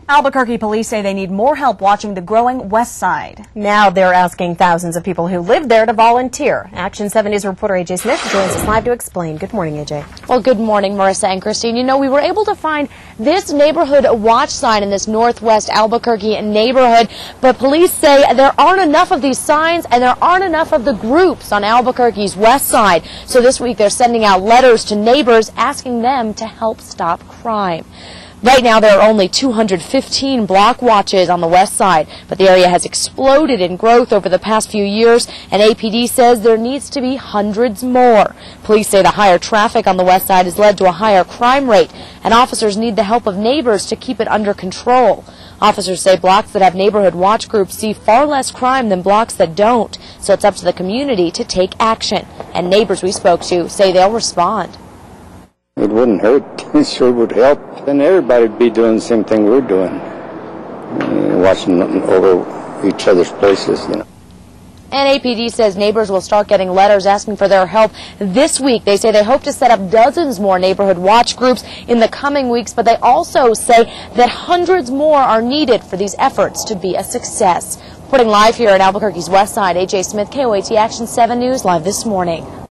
Albuquerque police say they need more help watching the growing Westside. Now they're asking thousands of people who live there to volunteer. Action 7 News reporter AJ Smith joins us live to explain. Good morning, AJ. Well, good morning, Marissa and Christine. You know, we were able to find this neighborhood watch sign in this northwest Albuquerque neighborhood, but police say there aren't enough of these signs and there aren't enough of the groups on Albuquerque's west side. So this week they're sending out letters to neighbors asking them to help stop crime. Right now, there are only 215 block watches on the west side, but the area has exploded in growth over the past few years, and APD says there needs to be hundreds more. Police say the higher traffic on the west side has led to a higher crime rate, and officers need the help of neighbors to keep it under control. Officers say blocks that have neighborhood watch groups see far less crime than blocks that don't, so it's up to the community to take action. And neighbors we spoke to say they'll respond. It wouldn't hurt. It sure would help. Then everybody would be doing the same thing we're doing, watching over each other's places, you know. And APD says neighbors will start getting letters asking for their help this week. They say they hope to set up dozens more neighborhood watch groups in the coming weeks, but they also say that hundreds more are needed for these efforts to be a success. Reporting live here at Albuquerque's West Side, AJ Smith, KOAT Action 7 News, live this morning.